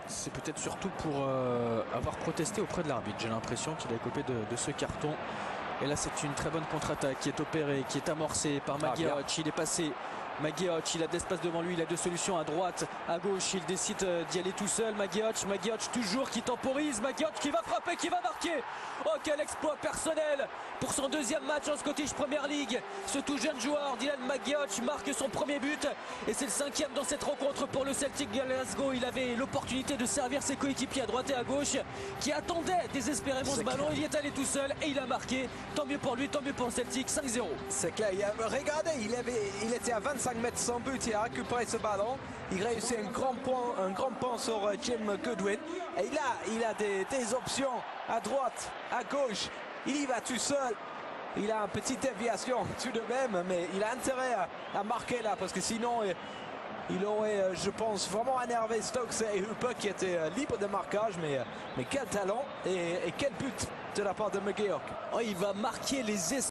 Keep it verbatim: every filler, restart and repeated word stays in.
C'est peut-être surtout pour euh, avoir protesté auprès de l'arbitre. J'ai l'impression qu'il a écopé de, de ce carton. Et là, c'est une très bonne contre-attaque qui est opérée, qui est amorcée par Maguiac. Ah, il est passé. Maguiac, il a de l'espace devant lui, il a deux solutions à droite, à gauche, il décide d'y aller tout seul. Maguiac, Maguiac toujours qui temporise, Maguiac qui va frapper, qui va marquer. Oh, quel exploit personnel pour son deuxième match en Scottish Premier League. Ce tout jeune joueur, Dylan Maguiac, marque son premier but et c'est le cinquième dans cette rencontre pour le Celtic Glasgow. Il avait l'opportunité de servir ses coéquipiers à droite et à gauche qui attendaient désespérément ce ballon. Il y est allé tout seul et il a marqué. Tant mieux pour lui, tant mieux pour le Celtic, cinq zéro. C'est clair, regardez, il, avait, il était à vingt-cinq mètres sans but, il a récupéré ce ballon, il réussit un grand point, un grand point sur Jim Goodwin et là il a des, des options à droite, à gauche, il y va tout seul, il a une petite déviation tout de même, mais il a intérêt à, à marquer là parce que sinon il aurait, je pense, vraiment énervé Stokes et Hooper qui étaient libres de marquage, mais, mais quel talent et, et quel but de la part de Maguiac. Oh, il va marquer les esprits.